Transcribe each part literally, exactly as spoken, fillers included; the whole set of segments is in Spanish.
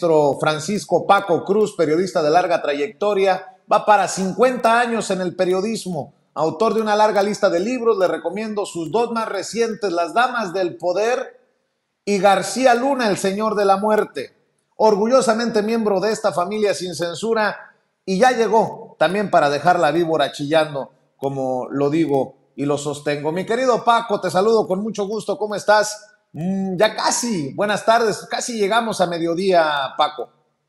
maestro Francisco Paco Cruz, periodista de larga trayectoria, va para cincuenta años en el periodismo, autor de una larga lista de libros. Le recomiendo sus dos más recientes, Las Damas del Poder y García Luna, el Señor de la Muerte. Orgullosamente miembro de esta familia sin censura, y ya llegó también para dejar la víbora chillando, como lo digo y lo sostengo. Mi querido Paco, te saludo con mucho gusto. ¿Cómo estás? Mm, ya casi, buenas tardes, casi llegamos a mediodía, Paco.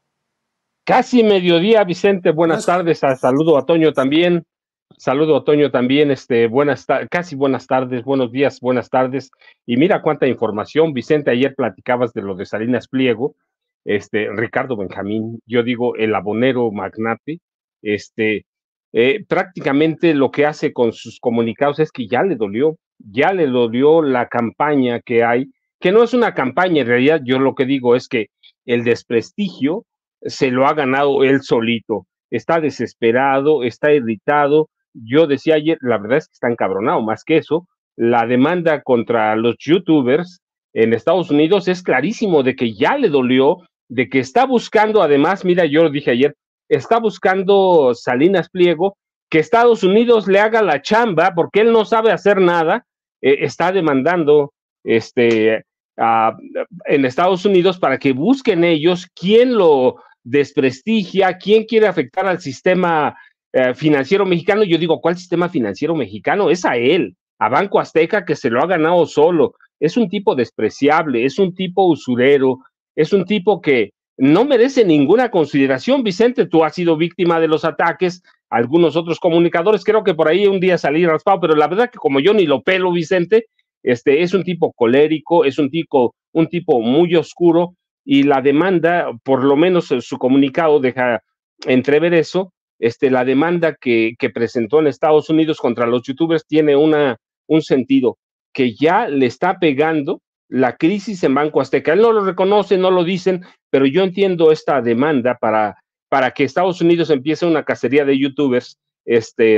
Casi mediodía, Vicente, buenas tardes, saludo a Toño también, saludo a Toño también, este, buenas casi buenas tardes, buenos días, buenas tardes, y mira cuánta información, Vicente, ayer platicabas de lo de Salinas Pliego, este, Ricardo Benjamín, yo digo, el abonero magnate, este, eh, prácticamente lo que hace con sus comunicados es que ya le dolió, ya le dolió la campaña que hay, que no es una campaña, en realidad yo lo que digo es que el desprestigio se lo ha ganado él solito, está desesperado, está irritado. Yo decía ayer, la verdad es que está encabronado, más que eso, la demanda contra los youtubers en Estados Unidos es clarísimo de que ya le dolió, de que está buscando, además, mira, yo lo dije ayer, está buscando Salinas Pliego que Estados Unidos le haga la chamba, porque él no sabe hacer nada, eh, está demandando este, a, en Estados Unidos para que busquen ellos quién lo desprestigia, quién quiere afectar al sistema eh, financiero mexicano. Yo digo, ¿cuál sistema financiero mexicano? Es a él, a Banco Azteca, que se lo ha ganado solo. Es un tipo despreciable, es un tipo usurero, es un tipo que no merece ninguna consideración. Vicente, tú has sido víctima de los ataques, algunos otros comunicadores, creo que por ahí un día salí raspado, pero la verdad que como yo ni lo pelo, Vicente, este, es un tipo colérico, es un tipo, un tipo muy oscuro, y la demanda, por lo menos su comunicado deja entrever eso, este, la demanda que, que presentó en Estados Unidos contra los youtubers tiene una, un sentido, que ya le está pegando la crisis en Banco Azteca. Él no lo reconoce, no lo dicen, pero yo entiendo esta demanda para, para que Estados Unidos empiece una cacería de youtubers, este,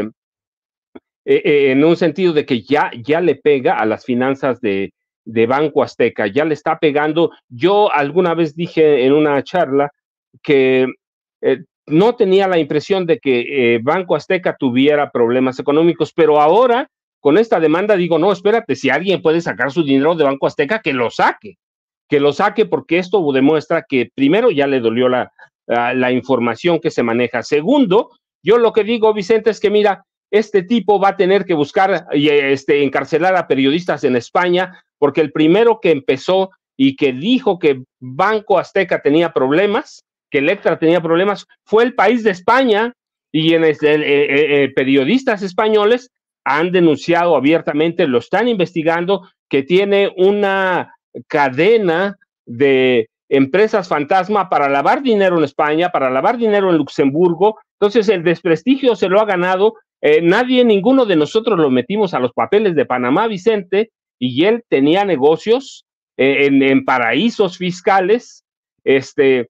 eh, eh, en un sentido de que ya, ya le pega a las finanzas de, de Banco Azteca, ya le está pegando. Yo alguna vez dije en una charla que eh, no tenía la impresión de que eh, Banco Azteca tuviera problemas económicos, pero ahora con esta demanda digo, no, espérate, si alguien puede sacar su dinero de Banco Azteca, que lo saque, que lo saque, porque esto demuestra que primero ya le dolió la, la, la información que se maneja. Segundo, yo lo que digo, Vicente, es que mira, este tipo va a tener que buscar y este, encarcelar a periodistas en España, porque el primero que empezó y que dijo que Banco Azteca tenía problemas, que Electra tenía problemas, fue el país de España, y en el, el, el, el, periodistas españoles han denunciado abiertamente, lo están investigando, que tiene una cadena de empresas fantasma para lavar dinero en España, para lavar dinero en Luxemburgo. Entonces el desprestigio se lo ha ganado. Eh, nadie, ninguno de nosotros lo metimos a los papeles de Panamá, Vicente, y él tenía negocios eh, en, en paraísos fiscales, este,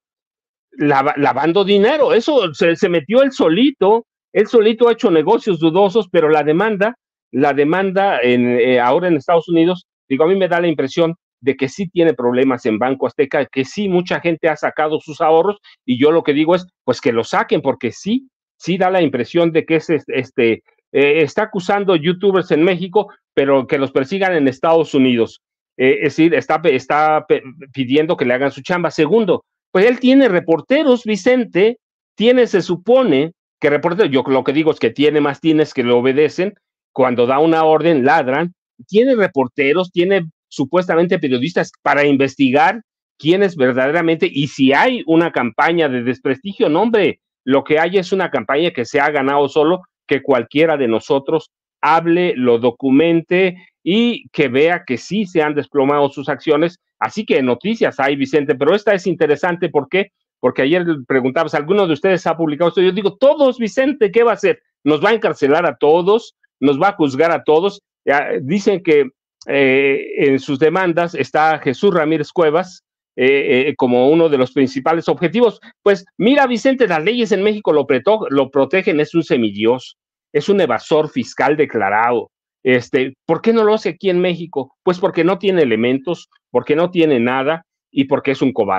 lav lavando dinero. Eso se, se metió él solito, él solito ha hecho negocios dudosos, pero la demanda, la demanda en, eh, ahora en Estados Unidos, digo, a mí me da la impresión de que sí tiene problemas en Banco Azteca, que sí mucha gente ha sacado sus ahorros, y yo lo que digo es, pues que lo saquen, porque sí, sí da la impresión de que es este, eh, está acusando youtubers en México, pero que los persigan en Estados Unidos. Eh, es decir, está, está pidiendo que le hagan su chamba. Segundo, pues él tiene reporteros, Vicente, tiene, se supone que reporteros, yo lo que digo es que tiene más tienes que le obedecen, cuando da una orden ladran, tiene reporteros, tiene supuestamente periodistas para investigar quién es verdaderamente, y si hay una campaña de desprestigio, no hombre, lo que hay es una campaña que se ha ganado solo, que cualquiera de nosotros hable, lo documente y que vea que sí se han desplomado sus acciones. Así que noticias hay, Vicente, pero esta es interesante. ¿Por qué? Porque ayer preguntabas, ¿alguno de ustedes ha publicado esto? Yo digo, todos, Vicente, ¿qué va a hacer? ¿Nos va a encarcelar a todos? ¿Nos va a juzgar a todos? Ya, dicen que eh, en sus demandas está Jesús Ramírez Cuevas, Eh, eh, como uno de los principales objetivos. Pues mira, Vicente, las leyes en México lo, preto, lo protegen, es un semidios, es un evasor fiscal declarado. Este, ¿por qué no lo hace aquí en México? Pues porque no tiene elementos, porque no tiene nada y porque es un cobarde.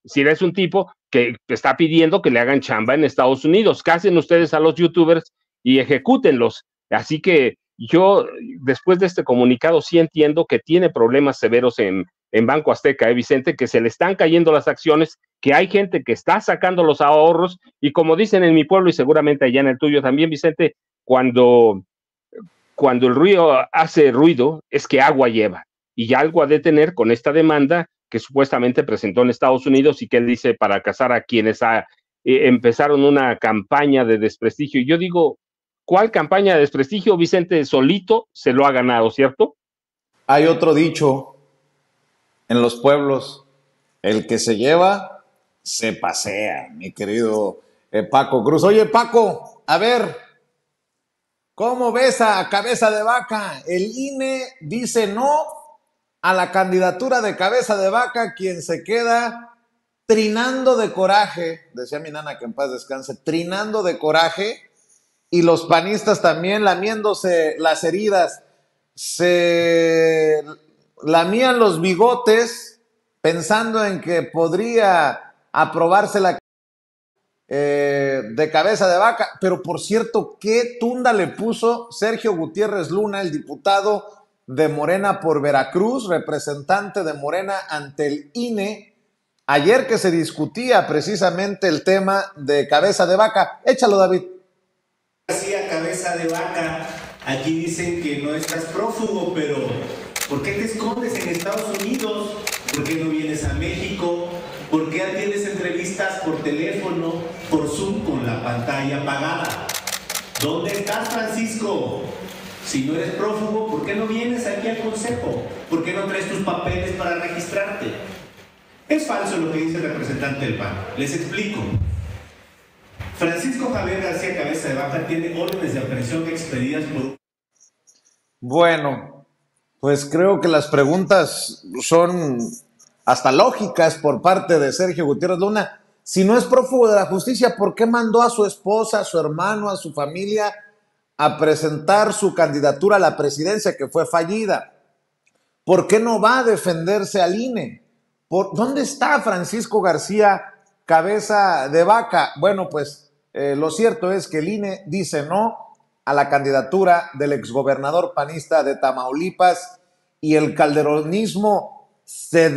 si eres un tipo que está pidiendo que le hagan chamba en Estados Unidos, casen ustedes a los youtubers y ejecútenlos. Así que yo, después de este comunicado, sí entiendo que tiene problemas severos en, en Banco Azteca, ¿eh, Vicente? Que se le están cayendo las acciones, que hay gente que está sacando los ahorros, y como dicen en mi pueblo y seguramente allá en el tuyo también, Vicente, cuando, cuando el ruido hace ruido, es que agua lleva, y ya algo ha de tener con esta demanda que supuestamente presentó en Estados Unidos y que él dice para casar a quienes ha, eh, empezaron una campaña de desprestigio. Y yo digo, ¿cuál campaña de desprestigio? Vicente solito se lo ha ganado, ¿cierto? Hay otro dicho en los pueblos: el que se lleva, se pasea, mi querido eh, Paco Cruz. Oye, Paco, a ver, ¿cómo ves a Cabeza de Vaca? El I N E dice no a la candidatura de Cabeza de Vaca, quien se queda trinando de coraje, decía mi nana que en paz descanse, trinando de coraje, y los panistas también lamiéndose las heridas, se lamían los bigotes pensando en que podría aprobarse la eh, de Cabeza de Vaca. Pero por cierto, qué tunda le puso Sergio Gutiérrez Luna, el diputado de Morena por Veracruz, representante de Morena ante el I N E, ayer que se discutía precisamente el tema de Cabeza de Vaca. Échalo, David. García Cabeza de Vaca, aquí dicen que no estás prófugo, pero ¿por qué te escondes en Estados Unidos? ¿Por qué no vienes a México? ¿Por qué atiendes entrevistas por teléfono, por Zoom con la pantalla apagada? ¿Dónde estás, Francisco? Si no eres prófugo, ¿por qué no vienes aquí al consejo? ¿Por qué no traes tus papeles para registrarte? Es falso lo que dice el representante del P A N. Les explico. Francisco Javier García Cabeza de Vaca tiene órdenes de aprehensión expedidas por... Bueno, pues creo que las preguntas son hasta lógicas por parte de Sergio Gutiérrez Luna. Si no es prófugo de la justicia, ¿por qué mandó a su esposa, a su hermano, a su familia a presentar su candidatura a la presidencia que fue fallida? ¿Por qué no va a defenderse al I N E? ¿Por dónde está Francisco García Cabeza de Vaca? Bueno, pues eh, lo cierto es que el I N E dice no a la candidatura del exgobernador panista de Tamaulipas, y el calderonismo se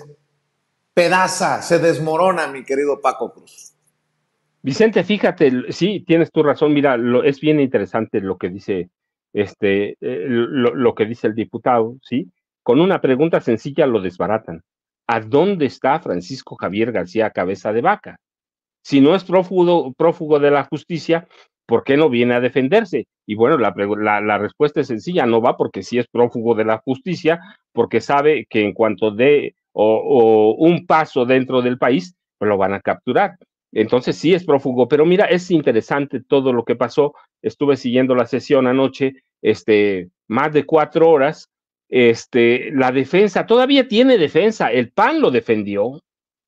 despedaza, se desmorona, mi querido Paco Cruz. Vicente, fíjate, sí, tienes tu razón. Mira, lo, es bien interesante lo que dice este, eh, lo, lo que dice el diputado, ¿sí? Con una pregunta sencilla lo desbaratan. ¿A dónde está Francisco Javier García Cabeza de Vaca? Si no es prófugo, prófugo de la justicia, ¿por qué no viene a defenderse? Y bueno, la, la, la respuesta es sencilla: no va porque sí es prófugo de la justicia, porque sabe que en cuanto dé o, o un paso dentro del país, pues lo van a capturar. Entonces sí es prófugo. Pero mira, es interesante todo lo que pasó. Estuve siguiendo la sesión anoche, este, más de cuatro horas. Este, la defensa, todavía tiene defensa, el P A N lo defendió.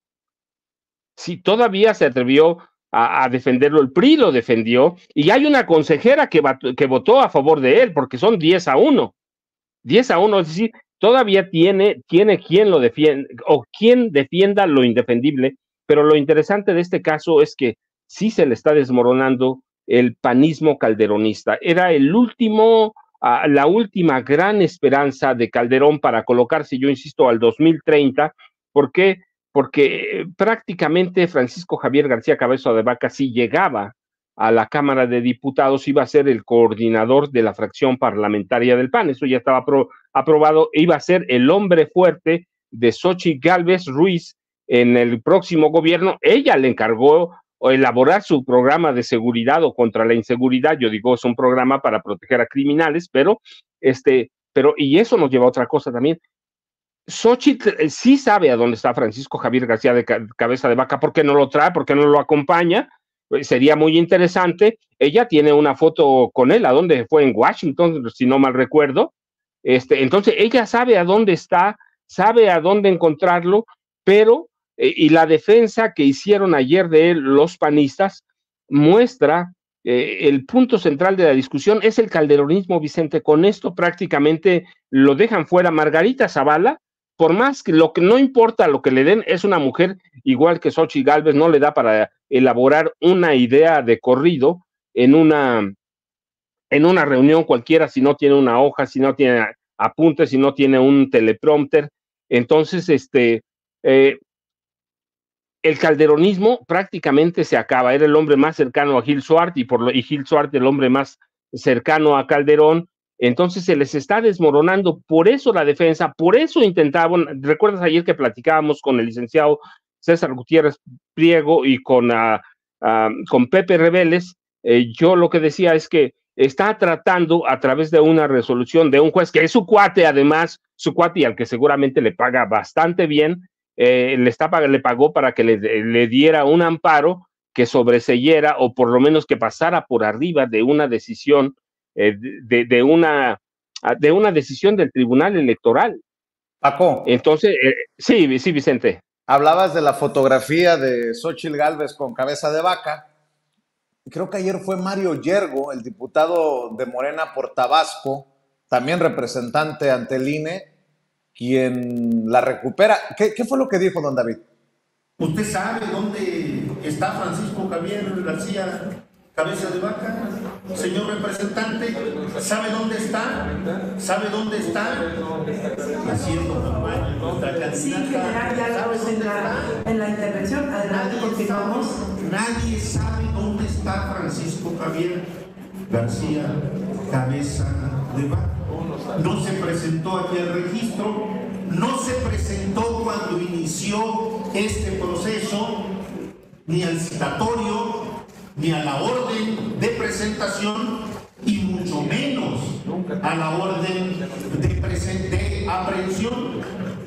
Sí, todavía se atrevió a, a defenderlo, el P R I lo defendió, y hay una consejera que, que votó a favor de él, porque son diez a uno, diez a uno, es decir, todavía tiene, tiene quien lo defienda, o quien defienda lo indefendible. Pero lo interesante de este caso es que sí se le está desmoronando el panismo calderonista. Era el último, uh, la última gran esperanza de Calderón para colocarse, yo insisto, al dos mil treinta. ¿Por qué? Porque prácticamente Francisco Javier García Cabeza de Vaca, si llegaba a la Cámara de Diputados, iba a ser el coordinador de la fracción parlamentaria del P A N. Eso ya estaba apro aprobado. Iba a ser el hombre fuerte de Xochitl Gálvez Ruiz en el próximo gobierno. Ella le encargó elaborar su programa de seguridad o contra la inseguridad. Yo digo, es un programa para proteger a criminales, pero, este, pero y eso nos lleva a otra cosa también. Xochitl eh, sí sabe a dónde está Francisco Javier García de Cabeza de Vaca. ¿Por qué no lo trae? ¿Por qué no lo acompaña? Pues sería muy interesante. Ella tiene una foto con él, ¿a dónde fue? En Washington, si no mal recuerdo. Este, entonces, ella sabe a dónde está, sabe a dónde encontrarlo, pero, eh, y la defensa que hicieron ayer de él los panistas muestra eh, el punto central de la discusión, es el calderonismo, Vicente. Con esto prácticamente lo dejan fuera. Margarita Zavala por más que lo que no importa lo que le den, es una mujer igual que Xochitl Gálvez, no le da para elaborar una idea de corrido en una, en una reunión cualquiera, si no tiene una hoja, si no tiene apuntes, si no tiene un teleprompter. Entonces, este, eh, el calderonismo prácticamente se acaba. Era el hombre más cercano a Gil Suárez y, por lo, y Gil Suárez el hombre más cercano a Calderón. Entonces se les está desmoronando, por eso la defensa, por eso intentaban. ¿Recuerdas ayer que platicábamos con el licenciado César Gutiérrez Priego y con, uh, uh, con Pepe Rebeles? Eh, yo lo que decía es que está tratando a través de una resolución de un juez que es su cuate, además, su cuate y al que seguramente le paga bastante bien, eh, le, está, le pagó para que le, le diera un amparo que sobreseyera o por lo menos que pasara por arriba de una decisión Eh, de, de, una, de una decisión del Tribunal Electoral. Paco. Entonces, eh, sí, sí, Vicente. Hablabas de la fotografía de Xochitl Gálvez con cabeza de vaca. Creo que ayer fue Mario Yergo, el diputado de Morena por Tabasco, también representante ante el I N E, quien la recupera. ¿Qué, qué fue lo que dijo don David? ¿Usted sabe dónde está Francisco Javier García Cabeza de Vaca? Señor representante, ¿sabe dónde está? ¿Sabe dónde está? Haciendo campaña contra la Sí, general, ya lo en la, en la intervención. Adelante, nadie continuamos. Sabe, nadie sabe dónde está Francisco Javier García Cabeza de Vaca. No se presentó aquí al registro, no se presentó cuando inició este proceso, ni al citatorio, ni a la orden de presentación y mucho menos a la orden de, de aprehensión.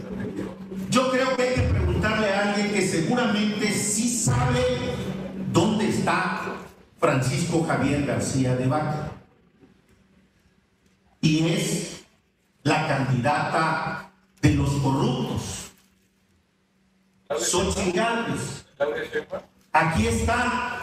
Yo creo que hay que preguntarle a alguien que seguramente sí sabe dónde está Francisco Javier García de Vaca. Y es la candidata de los corruptos, Xochitl Gálvez. Aquí está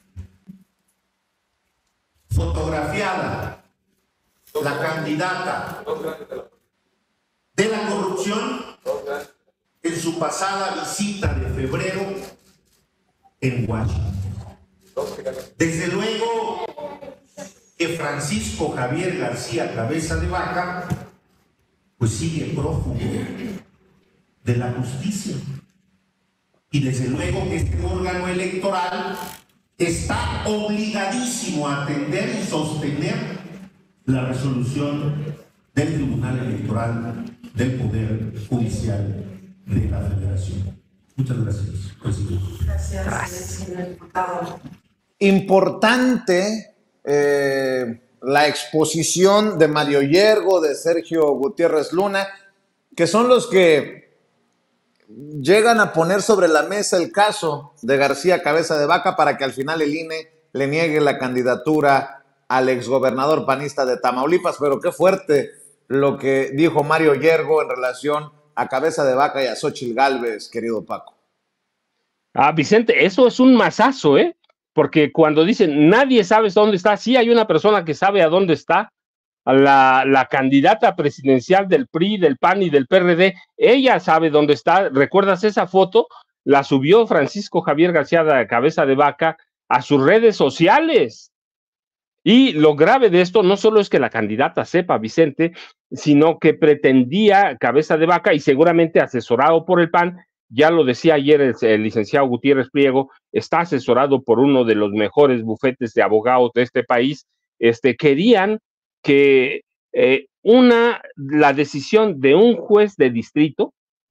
fotografiada la candidata de la corrupción en su pasada visita de febrero en Washington. Desde luego que Francisco Javier García Cabeza de Vaca pues sigue prófugo de la justicia, y desde luego que este órgano electoral está obligadísimo a atender y sostener la resolución del Tribunal Electoral del Poder Judicial de la Federación. Muchas gracias, presidente. Gracias, señor diputado. Importante eh, la exposición de Mario Yergo, de Sergio Gutiérrez Luna, que son los que llegan a poner sobre la mesa el caso de García Cabeza de Vaca para que al final el I N E le niegue la candidatura al exgobernador panista de Tamaulipas. Pero qué fuerte lo que dijo Mario Yergo en relación a Cabeza de Vaca y a Xochitl Gálvez, querido Paco. Ah, Vicente, eso es un masazo, ¿eh? Porque cuando dicen nadie sabe dónde está, sí hay una persona que sabe a dónde está. La, la candidata presidencial del P R I, del P A N y del P R D, ella sabe dónde está. ¿Recuerdas esa foto? La subió Francisco Javier García de Cabeza de Vaca a sus redes sociales. Y lo grave de esto no solo es que la candidata sepa, Vicente, sino que pretendía Cabeza de Vaca, y seguramente asesorado por el P A N, ya lo decía ayer el, el licenciado Gutiérrez Priego, está asesorado por uno de los mejores bufetes de abogados de este país. Este, querían que eh, una, la decisión de un juez de distrito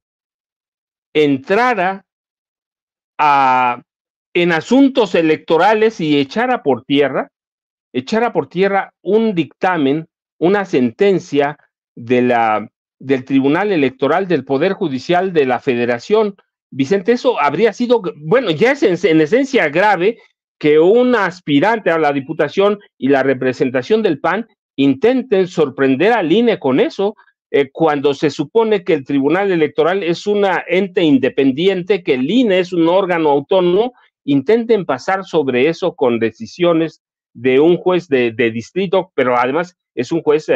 entrara a, en asuntos electorales y echara por tierra, echara por tierra un dictamen, una sentencia de la, del Tribunal Electoral del Poder Judicial de la Federación. Vicente, eso habría sido, bueno, ya es en, en esencia grave que un aspirante a la diputación y la representación del P A N intenten sorprender al I N E con eso, eh, cuando se supone que el Tribunal Electoral es una ente independiente, que el I N E es un órgano autónomo. Intenten pasar sobre eso con decisiones de un juez de, de distrito, pero además es un juez eh,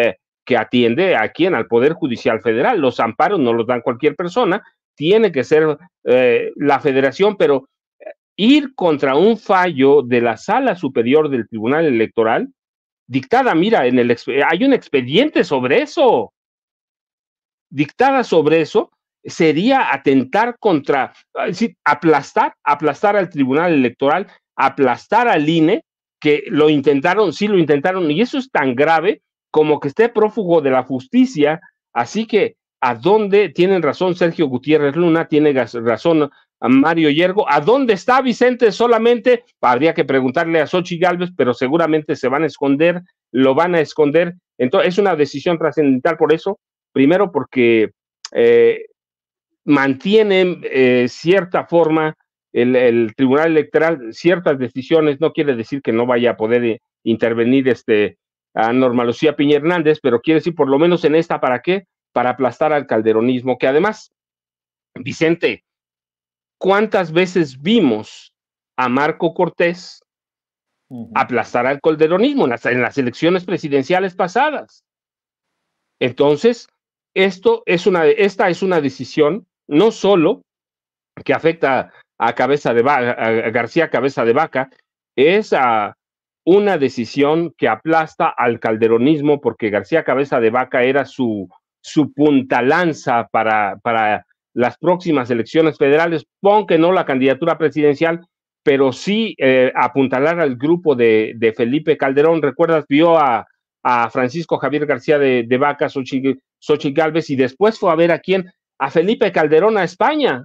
que atiende a quién, al Poder Judicial Federal. Los amparos no los dan cualquier persona, tiene que ser eh, la Federación, pero ir contra un fallo de la Sala Superior del Tribunal Electoral, dictada, mira, en el hay un expediente sobre eso, dictada sobre eso, sería atentar contra, es decir, aplastar, aplastar al Tribunal Electoral, aplastar al I N E, que lo intentaron, sí lo intentaron, y eso es tan grave como que esté prófugo de la justicia. Así que, ¿a dónde tienen razón Sergio Gutiérrez Luna? Tiene razón a Mario Yergo. ¿A dónde está Vicente? Solamente habría que preguntarle a Xochitl Gálvez, pero seguramente se van a esconder, lo van a esconder. Entonces, es una decisión trascendental por eso. Primero, porque eh, mantienen eh, cierta forma el, el Tribunal Electoral, ciertas decisiones. No quiere decir que no vaya a poder eh, intervenir este, a Norma Lucía Piña Hernández, pero quiere decir por lo menos en esta, ¿para qué? Para aplastar al calderonismo, que además, Vicente, ¿cuántas veces vimos a Marco Cortés uh-huh. aplastar al calderonismo en las, en las elecciones presidenciales pasadas? Entonces, esto es una, esta es una decisión no solo que afecta a, Cabeza de Vaca, a García Cabeza de Vaca, es a una decisión que aplasta al calderonismo, porque García Cabeza de Vaca era su, su puntalanza para, para las próximas elecciones federales, pon que no la candidatura presidencial, pero sí eh, apuntalar al grupo de, de Felipe Calderón. ¿Recuerdas? Vio a, a Francisco Javier García de, de Vaca, Xochitl, Xochitl Gálvez, y después fue a ver a quién, a Felipe Calderón a España.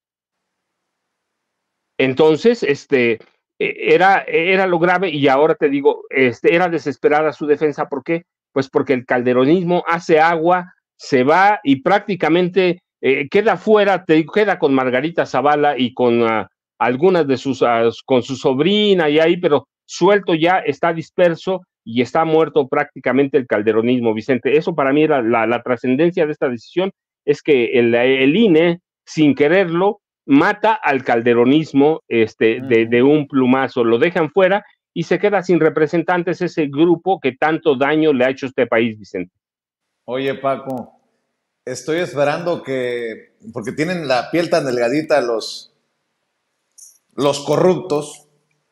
Entonces, este, era, era lo grave, y ahora te digo, este, era desesperada su defensa. ¿Por qué? Pues porque el calderonismo hace agua, se va y prácticamente eh, queda fuera, te queda con Margarita Zavala y con uh, algunas de sus, uh, con su sobrina y ahí, pero suelto ya, está disperso y está muerto prácticamente el calderonismo, Vicente. Eso para mí era la, la trascendencia de esta decisión, es que el, el I N E, sin quererlo, mata al calderonismo este, uh-huh. de, de un plumazo, lo dejan fuera y se queda sin representantes ese grupo que tanto daño le ha hecho a este país, Vicente. Oye, Paco, estoy esperando que, porque tienen la piel tan delgadita los, los corruptos,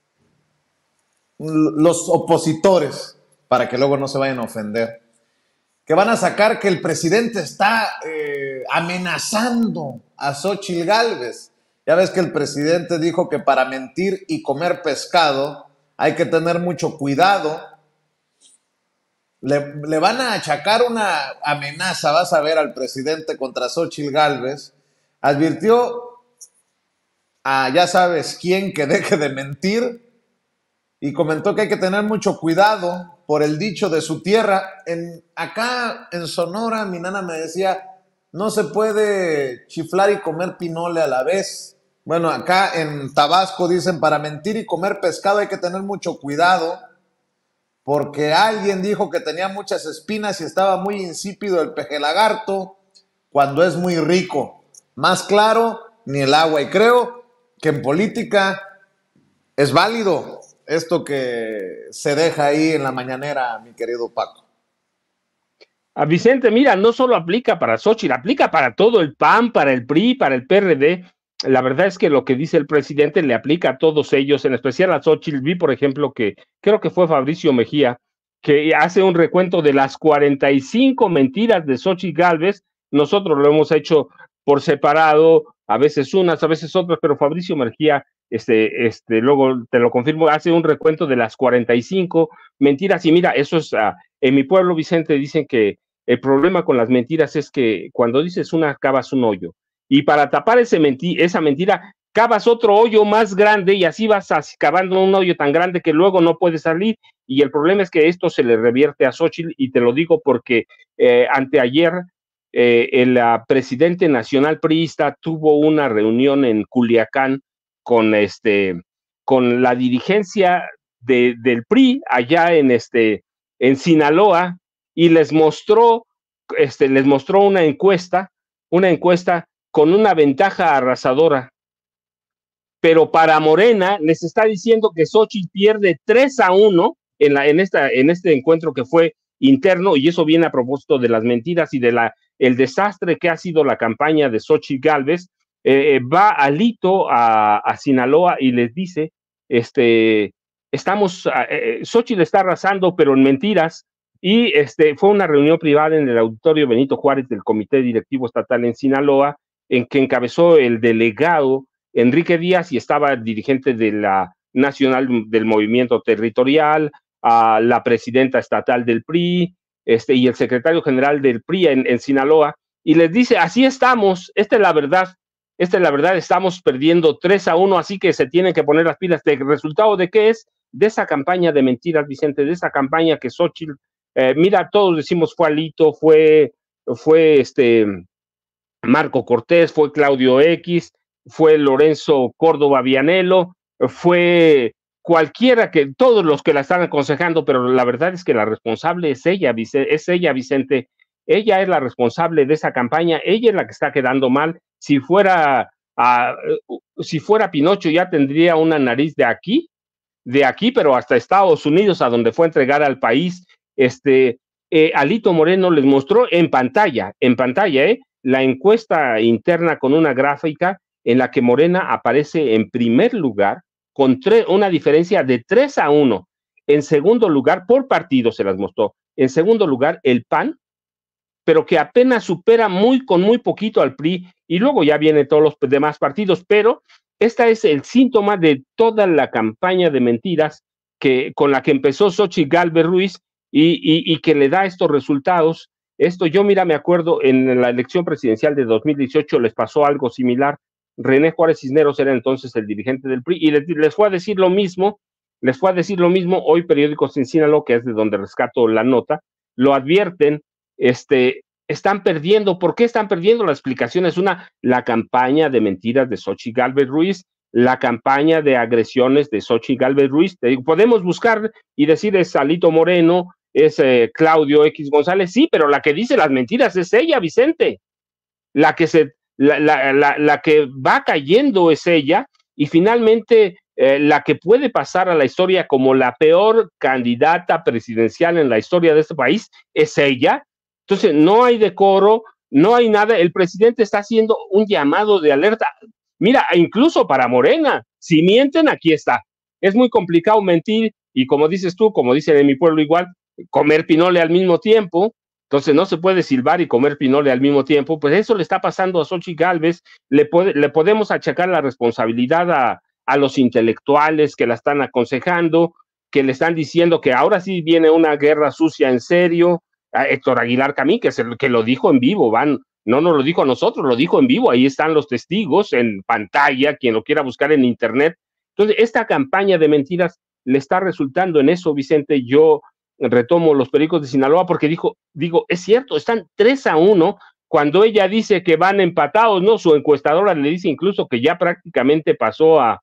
los opositores, para que luego no se vayan a ofender, que van a sacar que el presidente está eh, amenazando a Xochitl Gálvez. Ya ves que el presidente dijo que para mentir y comer pescado hay que tener mucho cuidado. Le, le van a achacar una amenaza, vas a ver, al presidente contra Xochitl Gálvez. Advirtió a ya sabes quién que deje de mentir y comentó que hay que tener mucho cuidado por el dicho de su tierra. En, acá en Sonora, mi nana me decía, no se puede chiflar y comer pinole a la vez. Bueno, acá en Tabasco dicen, para mentir y comer pescado hay que tener mucho cuidado, porque alguien dijo que tenía muchas espinas y estaba muy insípido el pejelagarto, cuando es muy rico. Más claro, ni el agua. Y creo que en política es válido esto que se deja ahí en la mañanera, mi querido Paco. A Vicente, mira, no solo aplica para Xochitl, aplica para todo el P A N, para el P R I, para el P R D. La verdad es que lo que dice el presidente le aplica a todos ellos, en especial a Xochitl. Vi, por ejemplo, que creo que fue Fabricio Mejía, que hace un recuento de las cuarenta y cinco mentiras de Xochitl Gálvez. Nosotros lo hemos hecho por separado, a veces unas, a veces otras, pero Fabricio Mejía, este, este, luego te lo confirmo, hace un recuento de las cuarenta y cinco mentiras. Y mira, eso es, uh, en mi pueblo, Vicente, dicen que el problema con las mentiras es que cuando dices una, cavas un hoyo. Y para tapar ese menti- esa mentira, cavas otro hoyo más grande y así vas cavando un hoyo tan grande que luego no puedes salir. Y el problema es que esto se le revierte a Xochitl, y te lo digo porque eh, anteayer eh, el uh, presidente nacional priista tuvo una reunión en Culiacán con, este, con la dirigencia de, del P R I allá en, este, en Sinaloa, y les mostró, este, les mostró una encuesta, una encuesta con una ventaja arrasadora, pero para Morena les está diciendo que Xochitl pierde tres a uno en, la, en, esta, en este encuentro que fue interno, y eso viene a propósito de las mentiras y de la el desastre que ha sido la campaña de Xochitl Gálvez. Eh, va Alito a, a Sinaloa y les dice, este, estamos, eh, Xochitl está arrasando, pero en mentiras, y este, fue una reunión privada en el auditorio Benito Juárez del Comité Directivo Estatal en Sinaloa, en que encabezó el delegado Enrique Díaz y estaba el dirigente de la Nacional del Movimiento Territorial, a la presidenta estatal del P R I, este, y el secretario general del P R I en, en Sinaloa, y les dice, así estamos, esta es la verdad, esta es la verdad, estamos perdiendo tres a uno, así que se tienen que poner las pilas. ¿El resultado de qué es? De esa campaña de mentiras, Vicente, de esa campaña que Xochitl, eh, mira, todos decimos fue Alito, fue, fue este Marco Cortés, fue Claudio X, fue Lorenzo Córdoba Vianello, fue cualquiera, que todos los que la están aconsejando, pero la verdad es que la responsable es ella, es ella, Vicente. Ella es la responsable de esa campaña, ella es la que está quedando mal. Si fuera, uh, si fuera Pinocho ya tendría una nariz de aquí, de aquí, pero hasta Estados Unidos, a donde fue a entregar al país. Este, eh, Alito Moreno les mostró en pantalla, en pantalla, eh, la encuesta interna con una gráfica en la que Morena aparece en primer lugar, con una diferencia de tres a uno. En segundo lugar, por partido se las mostró. En segundo lugar, el P A N, pero que apenas supera muy con muy poquito al P R I, y luego ya vienen todos los demás partidos, pero esta es el síntoma de toda la campaña de mentiras que, con la que empezó Xochitl Gálvez Ruiz y, y, y que le da estos resultados. Esto yo, mira, me acuerdo en la elección presidencial de dos mil dieciocho les pasó algo similar. René Juárez Cisneros era entonces el dirigente del P R I y les, les fue a decir lo mismo, les fue a decir lo mismo. Hoy Periódicos en Sinaloa, que es de donde rescato la nota, lo advierten. Este, están perdiendo. ¿Por qué están perdiendo? La explicación es una, la campaña de mentiras de Xochitl Gálvez Ruiz, la campaña de agresiones de Xochitl Gálvez Ruiz. Te digo, podemos buscar y decir es Alito Moreno, es eh, Claudio X González, sí, pero la que dice las mentiras es ella, Vicente. La que se, la, la, la, la que va cayendo es ella, y finalmente eh, la que puede pasar a la historia como la peor candidata presidencial en la historia de este país es ella. Entonces, no hay decoro, no hay nada. El presidente está haciendo un llamado de alerta. Mira, incluso para Morena, si mienten, aquí está. Es muy complicado mentir, y como dices tú, como dicen en mi pueblo igual, comer pinole al mismo tiempo. Entonces, no se puede silbar y comer pinole al mismo tiempo. Pues eso le está pasando a Xochitl Gálvez. Le, puede, le podemos achacar la responsabilidad a, a los intelectuales que la están aconsejando, que le están diciendo que ahora sí viene una guerra sucia en serio. A Héctor Aguilar Camín, que, se, que lo dijo en vivo, van, no nos lo dijo a nosotros, lo dijo en vivo, ahí están los testigos en pantalla, quien lo quiera buscar en internet. Entonces, esta campaña de mentiras le está resultando en eso, Vicente. Yo retomo los Pericos de Sinaloa porque dijo, digo, es cierto, están tres a uno, cuando ella dice que van empatados, ¿no? Su encuestadora le dice incluso que ya prácticamente pasó a,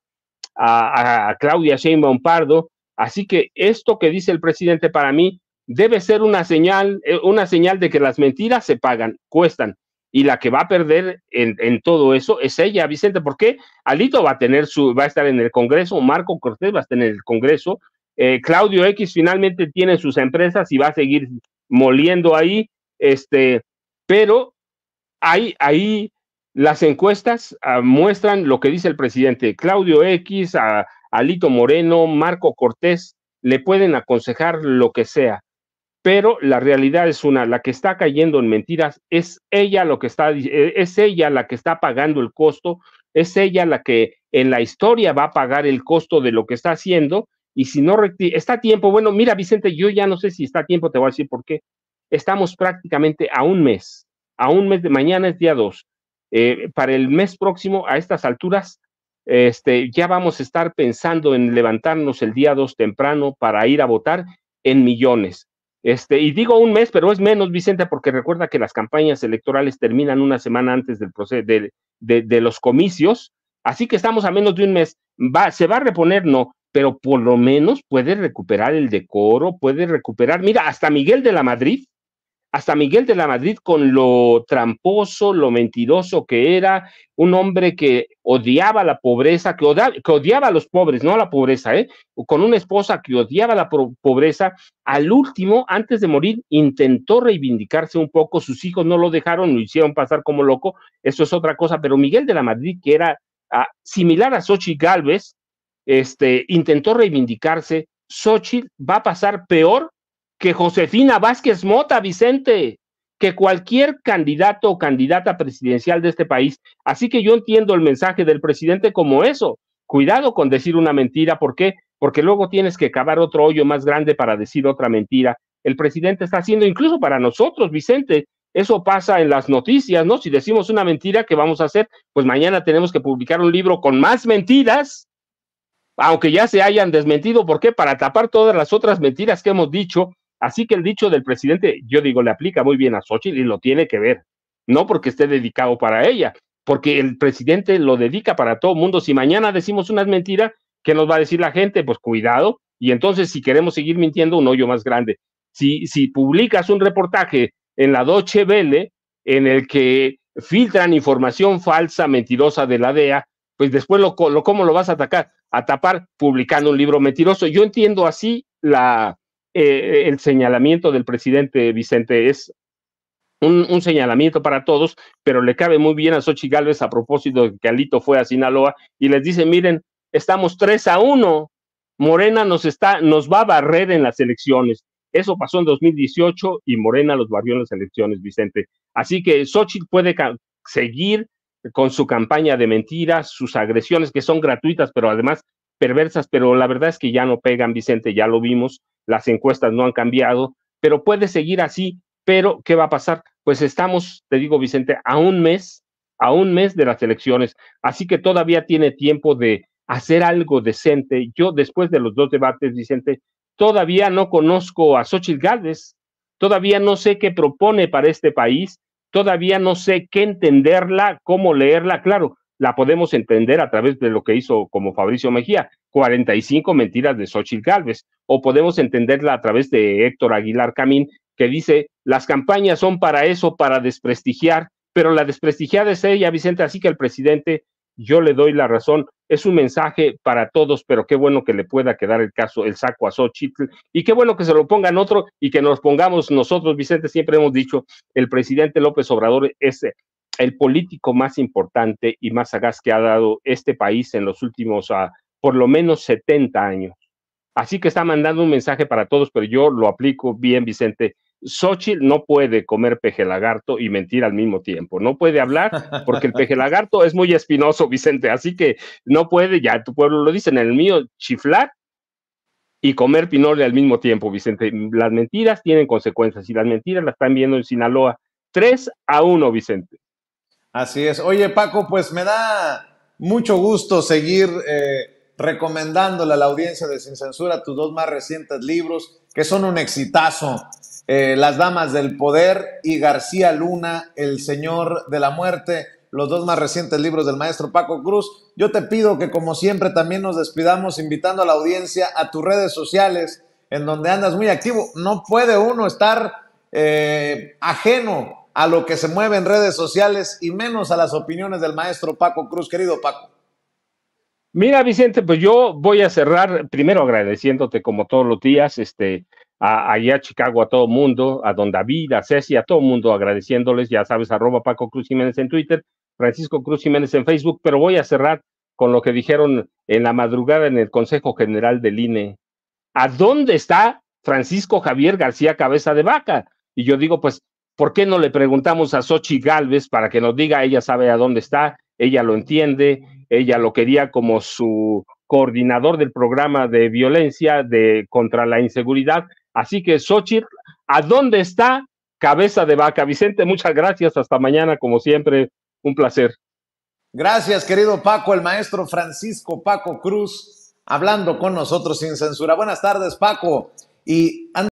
a, a Claudia Sheinbaum Pardo. Así que esto que dice el presidente para mí debe ser una señal, una señal de que las mentiras se pagan, cuestan, y la que va a perder en, en todo eso es ella, Vicente. ¿Por qué? Alito va a tener su, va a estar en el Congreso, Marco Cortés va a estar en el Congreso, eh, Claudio X finalmente tiene sus empresas y va a seguir moliendo ahí, este, pero ahí, ahí las encuestas uh, muestran lo que dice el presidente. Claudio X, a Alito Moreno, Marco Cortés le pueden aconsejar lo que sea, pero la realidad es una, la que está cayendo en mentiras es ella, lo que está, es ella la que está pagando el costo, es ella la que en la historia va a pagar el costo de lo que está haciendo. Y si no está a tiempo, bueno, mira, Vicente, yo ya no sé si está a tiempo, te voy a decir por qué. Estamos prácticamente a un mes, a un mes de mañana es día dos. Eh, para el mes próximo, a estas alturas, este, ya vamos a estar pensando en levantarnos el día dos temprano para ir a votar en millones. Este, y digo un mes, pero es menos, Vicente, porque recuerda que las campañas electorales terminan una semana antes del proceso de, de, de los comicios, así que estamos a menos de un mes. Va, ¿se va a reponer? No, pero por lo menos puede recuperar el decoro, puede recuperar, mira, hasta Miguel de la Madrid, hasta Miguel de la Madrid, con lo tramposo, lo mentiroso que era, un hombre que odiaba la pobreza, que odiaba, que odiaba a los pobres, no a la pobreza, ¿eh? Con una esposa que odiaba la pobreza, al último, antes de morir, intentó reivindicarse un poco, sus hijos no lo dejaron, lo hicieron pasar como loco, eso es otra cosa, pero Miguel de la Madrid, que era uh, similar a Xochitl Gálvez, este, intentó reivindicarse. Xochitl va a pasar peor que Josefina Vázquez Mota, Vicente, que cualquier candidato o candidata presidencial de este país. Así que yo entiendo el mensaje del presidente como eso. Cuidado con decir una mentira. ¿Por qué? Porque luego tienes que cavar otro hoyo más grande para decir otra mentira. El presidente está haciendo, incluso para nosotros, Vicente, eso pasa en las noticias, ¿no? Si decimos una mentira, ¿qué vamos a hacer? Pues mañana tenemos que publicar un libro con más mentiras, aunque ya se hayan desmentido. ¿Por qué? Para tapar todas las otras mentiras que hemos dicho. Así que el dicho del presidente, yo digo, le aplica muy bien a Xochitl y lo tiene que ver, no porque esté dedicado para ella, porque el presidente lo dedica para todo el mundo. Si mañana decimos unas mentiras, ¿qué nos va a decir la gente? Pues cuidado, y entonces si queremos seguir mintiendo, un hoyo más grande. Si, si publicas un reportaje en la Deutsche Welle en el que filtran información falsa, mentirosa de la D E A, pues después lo, lo, ¿cómo lo vas a atacar? A tapar publicando un libro mentiroso. Yo entiendo así la... Eh, el señalamiento del presidente, Vicente, es un, un señalamiento para todos, pero le cabe muy bien a Xochitl Gálvez a propósito de que Alito fue a Sinaloa y les dice, miren, estamos tres a uno, Morena nos, está, nos va a barrer en las elecciones. Eso pasó en dos mil dieciocho y Morena los barrió en las elecciones, Vicente. Así que Xochitl puede seguir con su campaña de mentiras, sus agresiones que son gratuitas, pero además perversas, pero la verdad es que ya no pegan, Vicente, ya lo vimos, las encuestas no han cambiado, pero puede seguir así. Pero ¿qué va a pasar? Pues estamos, te digo, Vicente, a un mes, a un mes de las elecciones, así que todavía tiene tiempo de hacer algo decente. Yo, después de los dos debates, Vicente, todavía no conozco a Xochitl Gálvez, todavía no sé qué propone para este país, todavía no sé qué entenderla, cómo leerla. Claro, la podemos entender a través de lo que hizo como Fabricio Mejía, cuarenta y cinco mentiras de Xochitl Gálvez, o podemos entenderla a través de Héctor Aguilar Camín, que dice, las campañas son para eso, para desprestigiar, pero la desprestigiada es ella, Vicente, así que el presidente, yo le doy la razón, es un mensaje para todos, pero qué bueno que le pueda quedar el caso, el saco a Xochitl, y qué bueno que se lo pongan otro, y que nos pongamos nosotros, Vicente, siempre hemos dicho, el presidente López Obrador es el político más importante y más sagaz que ha dado este país en los últimos, uh, por lo menos setenta años. Así que está mandando un mensaje para todos, pero yo lo aplico bien, Vicente. Xochitl no puede comer peje lagarto y mentir al mismo tiempo. No puede hablar porque el peje lagarto es muy espinoso, Vicente. Así que no puede, ya tu pueblo lo dice, en el mío, chiflar y comer pinole al mismo tiempo, Vicente. Las mentiras tienen consecuencias y las mentiras las están viendo en Sinaloa. tres a uno, Vicente. Así es. Oye, Paco, pues me da mucho gusto seguir eh, recomendándole a la audiencia de Sin Censura tus dos más recientes libros, que son un exitazo. Eh, Las Damas del Poder y García Luna, El Señor de la Muerte, los dos más recientes libros del maestro Paco Cruz. Yo te pido que, como siempre, también nos despidamos invitando a la audiencia a tus redes sociales, en donde andas muy activo. No puede uno estar eh, ajeno a lo que se mueve en redes sociales y menos a las opiniones del maestro Paco Cruz. Querido Paco. Mira, Vicente, pues yo voy a cerrar primero agradeciéndote como todos los días, este, a, allá a Chicago, a todo mundo, a don David, a Ceci, a todo mundo, agradeciéndoles, ya sabes, arroba Paco Cruz Jiménez en Twitter, Francisco Cruz Jiménez en Facebook, pero voy a cerrar con lo que dijeron en la madrugada en el Consejo General del I N E. ¿A dónde está Francisco Javier García Cabeza de Vaca? Y yo digo, pues, ¿por qué no le preguntamos a Xochitl Gálvez para que nos diga? Ella sabe a dónde está, ella lo entiende, ella lo quería como su coordinador del programa de violencia de, contra la inseguridad. Así que, Xochitl, ¿a dónde está Cabeza de Vaca? Vicente, muchas gracias, hasta mañana, como siempre, un placer. Gracias, querido Paco, el maestro Francisco Paco Cruz, hablando con nosotros sin censura. Buenas tardes, Paco. Y